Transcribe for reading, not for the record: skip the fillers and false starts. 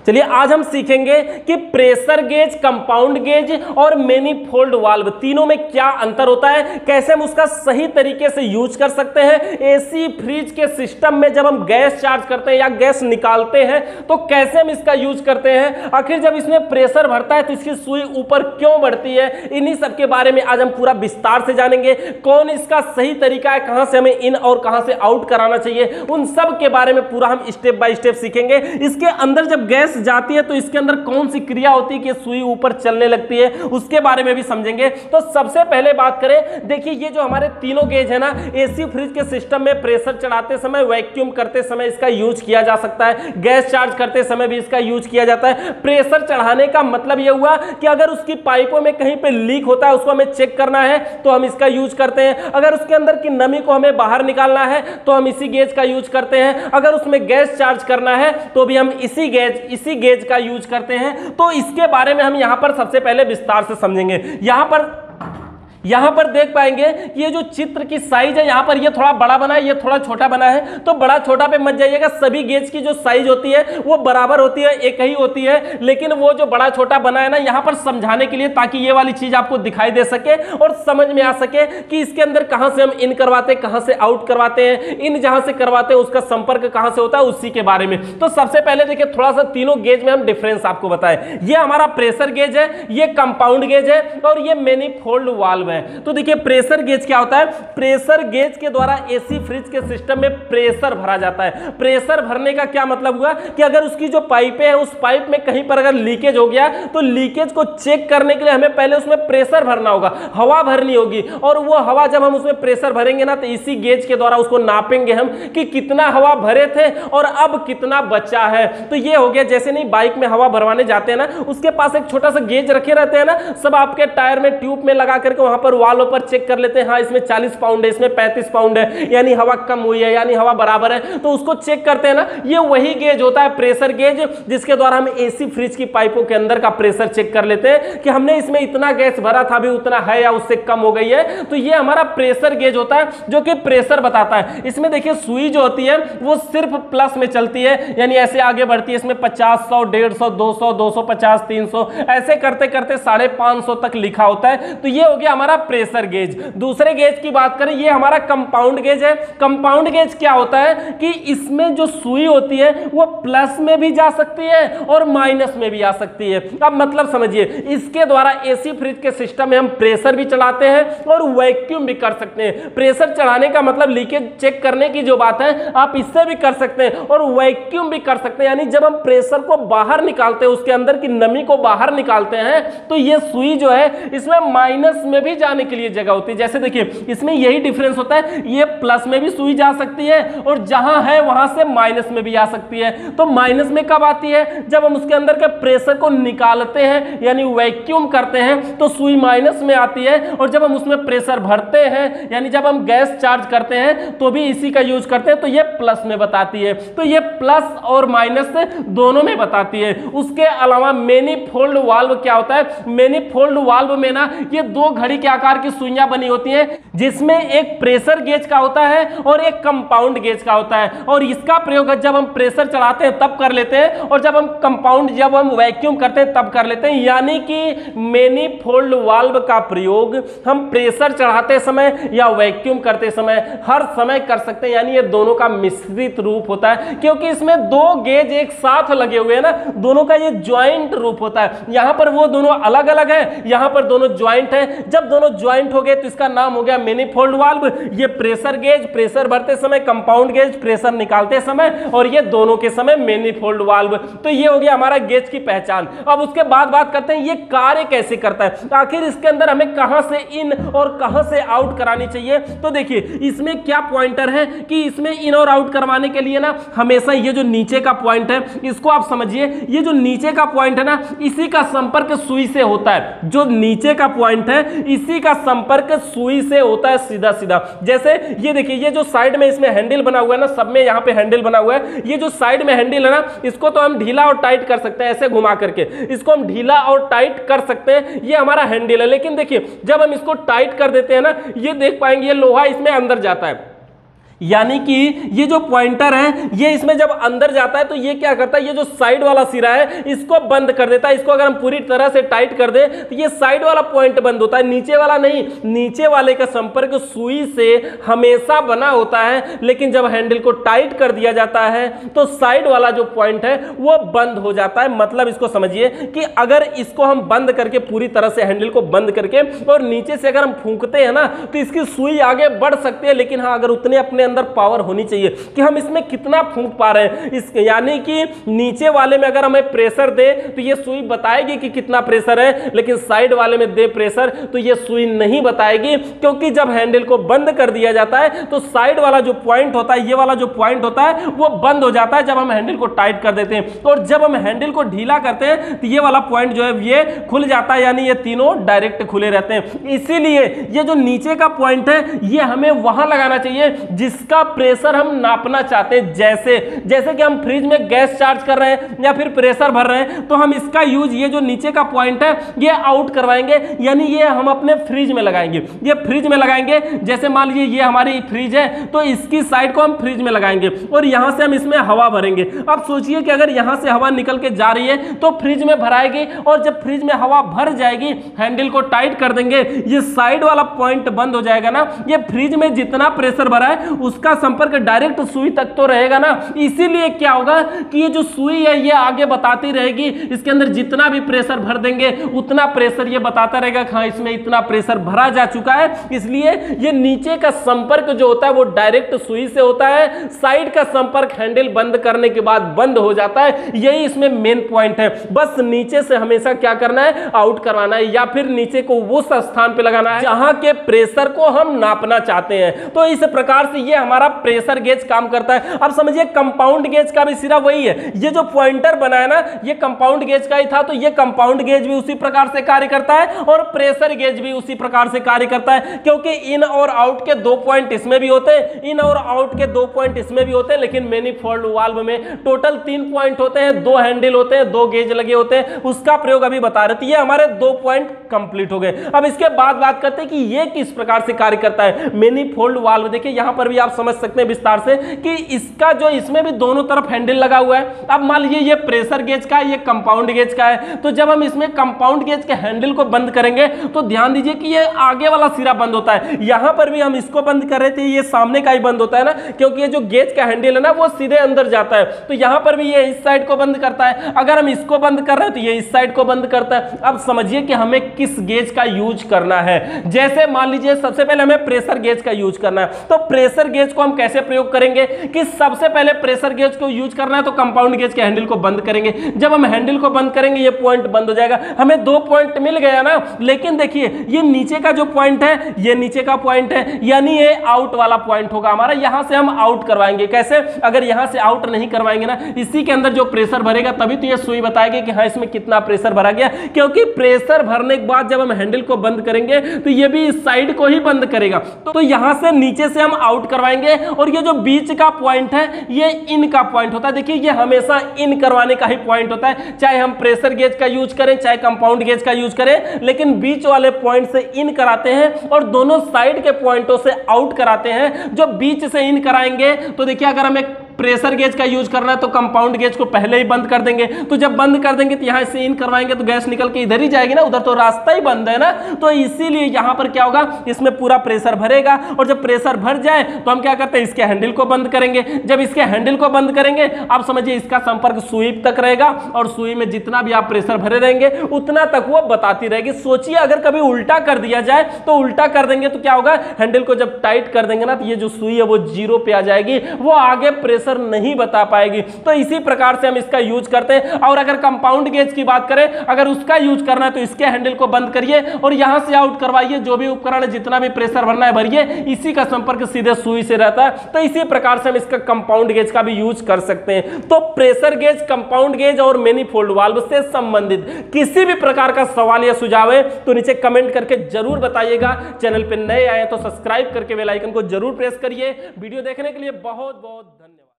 चलिए आज हम सीखेंगे कि प्रेशर गेज, कंपाउंड गेज और मैनीफोल्ड वाल्व तीनों में क्या अंतर होता है, कैसे हम उसका सही तरीके से यूज कर सकते हैं। एसी फ्रिज के सिस्टम में जब हम गैस चार्ज करते हैं या गैस निकालते हैं तो कैसे हम इसका यूज करते हैं, आखिर जब इसमें प्रेशर भरता है तो इसकी सुई ऊपर क्यों बढ़ती है, इन्हीं सब के बारे में आज हम पूरा विस्तार से जानेंगे। कौन इसका सही तरीका है, कहां से हमें इन और कहां से आउट कराना चाहिए, उन सब के बारे में पूरा हम स्टेप बाय स्टेप सीखेंगे। इसके अंदर जब गैस जाती है तो इसके अंदर कौन सी क्रिया होती है कि सुई ऊपर चलने लगती है, उसके बारे में भी समझेंगे। तो सबसे पहले बात करें, देखिए ये जो हमारे तीनों गेज है ना, एसी फ्रिज के सिस्टम में प्रेशर चढ़ाते समय, वैक्यूम करते समय इसका यूज किया जा सकता है, गैस चार्ज करते समय भी इसका यूज किया जाता है। प्रेशर चढ़ाने का मतलब यह हुआ कि अगर उसकी पाइपों में कहीं पे लीक होता है, उसको हमें चेक करना है तो हम इसका यूज करते हैं। अगर उसके अंदर की नमी को हमें बाहर निकालना है तो हम इसी गेज का यूज करते हैं। अगर उसमें गैस चार्ज करना है तो भी हम इसी गेज का यूज करते हैं। तो इसके बारे में हम यहां पर सबसे पहले विस्तार से समझेंगे। यहां पर देख पाएंगे कि ये जो चित्र की साइज है, यहां पर ये थोड़ा बड़ा बना है, ये थोड़ा छोटा बना है। तो बड़ा छोटा पे मत जाइएगा, सभी गेज की जो साइज होती है वो बराबर होती है, एक ही होती है। लेकिन वो जो बड़ा छोटा बना है ना, यहां पर समझाने के लिए, ताकि ये वाली चीज आपको दिखाई दे सके और समझ में आ सके कि इसके अंदर कहां से हम इन करवाते हैं, कहां से आउट करवाते हैं, इन जहां से करवाते हैं उसका संपर्क कहां से होता है, उसी के बारे में। तो सबसे पहले देखिए, थोड़ा सा तीनों गेज में हम डिफरेंस आपको बताएं। ये हमारा प्रेशर गेज है, ये कंपाउंड गेज है और ये मैनीफोल्ड वाल्व है। तो देखिए प्रेशर गेज क्या होता है, प्रेशर गेज के द्वारा एसी फ्रिज के सिस्टम में प्रेशर भरा जाता है। प्रेशर भरने का क्या मतलब हुआ कि अगर उसकी जो पाइपें हैं, उस पाइप में कहीं पर अगर लीकेज हो गया तो लीकेज को चेक करने के लिए हमें पहले उसमें प्रेशर भरना होगा, हवा भरनी होगी। और वो हवा जब हम उसमें प्रेशर भरेंगे ना, तो इसी गेज के द्वारा उसको नापेंगे हम कि कितना हवा भरे थे और अब कितना बचा है। तो ये हो गया, जैसे नहीं बाइक में हवा भरवाने जाते हैं ना, उसके पास एक छोटा सा गेज रखे रहते हैं ना, सब आपके टायर में ट्यूब में लगा करके वहां पर वालों पर चेक कर लेते हैं, हाँ इसमें 40 पाउंड है, इसमें 35 पाउंड है, यानी हवा कम हुई है, यानी हवा बराबर है, तो उसको चेक करते हैं ना। ये वही गेज होता है प्रेशर गेज, जिसके द्वारा हम एसी फ्रिज की पाइपों के अंदर का प्रेशर चेक कर लेते हैं कि हमने इसमें इतना गैस भरा था, अभी उतना है या उससे कम हो गई है। तो ये हमारा प्रेशर गेज होता है जो कि प्रेशर बताता है। इसमें देखिए सुई जो होती है वो सिर्फ प्लस में चलती है, यानी ऐसे आगे बढ़ती है। इसमें 50, 100, 150, 200, 250, 300 ऐसे करते करते 550 तक लिखा होता है। तो ये हो गया हमारा प्रेशर गेज। दूसरे गेज की बात करें, ये हमारा कंपाउंड गेज है। कंपाउंड गेज क्या होता है कि इसमें जो सुई होती है वो प्लस में भी जा सकती है और माइनस में भी आ सकती है। अब मतलब समझिए, इसके द्वारा एसी फ्रिज के सिस्टम में हम प्रेशर भी चढ़ाते हैं और वैक्यूम भी कर सकते हैं। प्रेशर चढ़ाने का मतलब लीकेज चेक करने की जो बात है, आप इससे भी कर सकते हैं और वैक्यूम भी कर सकते हैं। यानी जब हम प्रेशर को बाहर निकालते हैं, उसके अंदर की नमी को बाहर निकालते हैं, तो ये सुई जो है इसमें माइनस में भी जाने के लिए जगह होती है। जैसे देखिए इसमें यही डिफरेंस होता है, ये प्लस में भी सुई जा सकती है और जहां है वहां से माइनस में भी आ सकती है। तो माइनस में कब आती है, जब हम उसके अंदर के प्रेशर को निकालते हैं, यानी वैक्यूम करते हैं, तो सुई माइनस में आती है। और जब हम उसमें प्रेशर भरते हैं, यानी जब हम गैस चार्ज करते हैं, तो भी इसी का यूज करते हैं, तो ये प्लस में बताती है। तो ये प्लस और माइनस दोनों में बताती है। उसके अलावा मैनीफोल्ड वाल्व क्या होता है, मैनीफोल्ड वाल्व में ना ये दो घड़ी के आकार की सुइयां बनी होती हैं, जिसमें एक प्रेशर गेज का होता है और एक कंपाउंड गेज का होता है। और इसका प्रयोग जब हम प्रेशर चढ़ाते हैं तब कर लेते हैं, और जब हम वैक्यूम करते हैं तब कर लेते हैं। यानी कि मैनीफोल्ड वाल्व का प्रयोग हम प्रेशर चढ़ाते समय या वैक्यूम करते समय हर समय कर सकते हैं। यानी ये दोनों का मिश्रित रूप होता है, क्योंकि इसमें दो गेज एक साथ लगे हुए हैं ना, दोनों का ये ज्वाइंट रूप होता है। यहां पर वो दोनों अलग अलग है, यहां पर दोनों ज्वाइंट है। जब दोनों ज्वाइंट हो गए तो इसका नाम हो गया मैनीफोल्ड वाल्व। ये प्रेशर गेज प्रेशर भरते समय, कंपाउंड गेज प्रेशर निकालते समय, और ये दोनों के समय मैनीफोल्ड वाल्व। तो ये हो गया हमारा गेज की पहचान। अब उसके बाद बात करते हैं ये कार्य कैसे करता है, आखिर इसके अंदर हमें कहां से इन और कहां से आउट करानी चाहिए। तो देखिए इसमें क्या पॉइंटर है कि इसमें इन और आउट करवाने के लिए ना, हमेशा ये जो नीचे का पॉइंट है इसको आप समझिए, ये जो नीचे का पॉइंट है ना, इसी का संपर्क सुई से होता है। जो नीचे का पॉइंट है इसी का संपर्क सुई से होता है, सीधा सीधा। जैसे ये देखिए, ये जो साइड में इसमें हैंडल बना हुआ है ना, सब में यहाँ पे हैंडल बना हुआ है, ये जो साइड में हैंडल है ना, इसको तो हम ढीला और टाइट कर सकते हैं, ऐसे घुमा करके इसको हम ढीला और टाइट कर सकते हैं। ये हमारा हैंडल है। लेकिन देखिए जब हम इसको टाइट कर देते हैं ना, ये देख पाएंगे ये लोहा इसमें अंदर जाता है, यानी कि ये जो पॉइंटर है ये इसमें जब अंदर जाता है तो ये क्या करता है, ये जो साइड वाला सिरा है इसको बंद कर देता है। इसको अगर हम पूरी तरह से टाइट कर दे तो ये साइड वाला पॉइंट बंद होता है, नीचे वाला नहीं। नीचे वाले का संपर्क सुई से हमेशा बना होता है, लेकिन जब हैंडल को टाइट कर दिया जाता है तो साइड वाला जो पॉइंट है वो बंद हो जाता है। मतलब इसको समझिए कि अगर इसको हम बंद करके पूरी तरह से हैंडल को बंद करके और नीचे से अगर हम फूंकते हैं ना तो इसकी सुई आगे बढ़ सकती है, लेकिन हाँ अगर उतने अपने अंदर पावर होनी चाहिए कि हम इसमें कितना फूंक पा रहे हैं। इस यानी कि नीचे वाले में अगर हमें प्रेशर दे तो ये सुई बताएगी कि कितना प्रेशर है, लेकिन साइड वाले में दे प्रेशर तो ये सुई नहीं बताएगी, क्योंकि जब हैंडल को बंद कर दिया जाता है तो साइड वाला जो पॉइंट होता है, ये वाला जो पॉइंट होता है वो बंद हो जाता है जब हम हैंडल को टाइट कर देते हैं। और जब हम हैंडल को ढीला करते हैं तो ये वाला पॉइंट जो है ये खुल जाता है, यानी ये तीनों डायरेक्ट खुले रहते हैं। इसीलिए ये जो नीचे का पॉइंट है ये हमें वहां लगाना चाहिए जिसका प्रेशर हम नापना चाहते हैं। जैसे कि हम फ्रिज में गैस चार्ज कर रहे हैं या फिर प्रेशर भर रहे हैं तो हम इसका यूज, ये जो नीचे का पॉइंट है ये आउट करवाएंगे, यानी ये हम अपने फ्रिज में लगाएंगे। ये फ्रिज में लगाएंगे, जैसे मान लीजिए ये हमारी फ्रिज है तो इसकी साइड को हम फ्रिज में लगाएंगे और यहां से हम इसमें हवा भरेंगे। अब सोचिए कि अगर यहां से हवा निकल के जा रही है तो फ्रिज में भराएगी, और जब फ्रिज में हवा भर जाएगी हैंडल को टाइट कर देंगे, ये साइड वाला पॉइंट बंद हो जाएगा ना। ये फ्रिज में जितना प्रेशर भरा है उसका संपर्क डायरेक्ट सुई तक तो रहेगा ना। इसीलिए क्या होगा कि ये जो सुई है ये आगे बताती रहेगी, इसके अंदर जितना भी प्रेशर भर देंगे उतना प्रेशर ये बताता रहेगा हाँ इसमें इतना प्रेशर भरा जा चुका है। इसलिए ये नीचे का संपर्क जो होता है वो डायरेक्ट सुई से होता है, साइड का संपर्क हैंडल बंद करने के बाद बंद हो जाता है। यही इसमें मेन पॉइंट है। बस नीचे से हमेशा क्या करना है, आउट करवाना है, या फिर नीचे को वो स्थान पे लगाना है जहां के प्रेशर को हम नापना चाहते हैं। तो इस प्रकार से ये हमारा प्रेशर गेज काम करता है। अब समझिए कंपाउंड गेज का भी सिरा वही है। ये जो पॉइंटर बना है ना ये कंपाउंड गेज का ही था, तो ये कंपाउंड गेज भी उसी प्रकार से कार्य करता है और प्रेशर गेज भी उसी प्रकार से कार्य करता है, क्योंकि इन और आउट के 2 पॉइंट इसमें भी होते हैं, इन और आउट के 2 पॉइंट इसमें भी होते हैं, लेकिन मैनिफोल्ड वाल्व में टोटल 3 पॉइंट होते हैं, 2 हैंडल होते हैं, 2 गेज लगे होते हैं। उसका प्रयोग अभी बता रहे थे। ये हमारे 2 पॉइंट कंप्लीट हो गए। अब इसके बाद बात करते हैं कि ये किस प्रकार से कार्य करता है मैनिफोल्ड वाल्व। देखिए यहां पर भी आप समझ सकते हैं विस्तार से कि इसका जो इसमें भी दोनों तरफ हैंडल लगा हुआ है। अब मान लीजिए ये प्रेशर गेज का है, ये कंपाउंड गेज का है, तो जब हम इसमें कंपाउंड गेज के हैंडल को बंद करेंगे तो ध्यान दीजिए कि ये आगे वाला सिरा बंद होता है। यहां पर भी हम इसको बंद कर रहे थे, ये सामने का ही बंद होता है ना, क्योंकि ये जो गेज का हैंडल है ना वो सीधे अंदर जाता है, तो यहां पर भी ये इस साइड को बंद करता है। अगर हम इसको बंद कर रहे हैं तो ये इस साइड को बंद करता है। अब समझिए कि हमें किस गेज का यूज करना है। जैसे मान लीजिए सबसे पहले हमें प्रेशर गेज का यूज करना है, तो प्रेशर गेज को हम कैसे प्रयोग करेंगे कि सबसे पहले प्रेशर गेज को यूज करना है तो कंपाउंड गेज के हैंडल को बंद करेंगे। जब हम हैंडल को बंद करेंगे ये पॉइंट बंद हो जाएगा, हमें 2 पॉइंट मिल गया ना। लेकिन देखिए ये नीचे का जो पॉइंट है ये नीचे का पॉइंट है, यानी ये आउट वाला पॉइंट होगा हमारा। यहां से हम आउट करवाएंगे। कैसे? अगर यहां से आउट नहीं करवाएंगे ना, इसी के अंदर जो प्रेशर भरेगा तभी तो ये सुई बताएगी कि हाँ इसमें कितना प्रेशर भरा गया, क्योंकि प्रेशर भरने के बाद जब हम हैंडल को बंद करेंगे तो ये भी इस साइड को ही बंद करेगा। तो यहां से नीचे से हम आउट करवाएंगे, और ये जो बीच का पॉइंट है ये इन का पॉइंट होता है। देखिए ये हमेशा इन करवाने का ही पॉइंट होता है, चाहे हम प्रेशर गेज का यूज करें चाहे कंपाउंड गेज का यूज करें, लेकिन बीच वाले पॉइंट से इन कराते हैं और दोनों साइड के पॉइंटों से आउट कराते हैं। जो बीच से इन कराएंगे तो देखिए अगर हमें प्रेशर गेज का यूज करना है तो कंपाउंड गेज को पहले ही बंद कर देंगे, तो जब बंद कर देंगे तो यहां से इन करवाएंगे तो गैस निकल के इधर ही जाएगी ना, उधर तो रास्ता ही बंद है ना। तो इसीलिए यहां पर क्या होगा, इसमें पूरा प्रेशर भरेगा, और जब प्रेशर भर जाए तो हम क्या करते हैं इसके हैंडल को बंद करेंगे। जब इसके हैंडल को बंद करेंगे आप समझिए इसका संपर्क सुई तक रहेगा, और सुई में जितना भी आप प्रेशर भरे रहेंगे उतना तक वो बताती रहेगी। सोचिए अगर कभी उल्टा कर दिया जाए तो उल्टा कर देंगे तो क्या होगा, हैंडल को जब टाइट कर देंगे ना तो ये जो सुई है वो 0 पे आ जाएगी, वो आगे प्रेशर नहीं बता पाएगी। तो इसी प्रकार से हम इसका यूज करते हैं। और अगर कंपाउंड गेज की बात करें, अगर उसका यूज करना है तो इसके हैंडल को बंद करिए और यहां से आउट करवाइए। जो भी उपकरण है जितना भी प्रेशर भरना है भरिए, इसी का संपर्क सीधे सुई से रहता है। तो इसी प्रकार से हम इसका कंपाउंड गेज का भी यूज कर सकते हैं। तो प्रेशर गेज, कंपाउंड गेज और मैनिफोल्ड वाल्व से संबंधित किसी भी प्रकार का सवाल या सुझाव है तो नीचे कमेंट करके जरूर बताइएगा। चैनल पे नए आए तो सब्सक्राइब करके बेल आइकन को जरूर प्रेस करिए। वीडियो देखने के लिए बहुत बहुत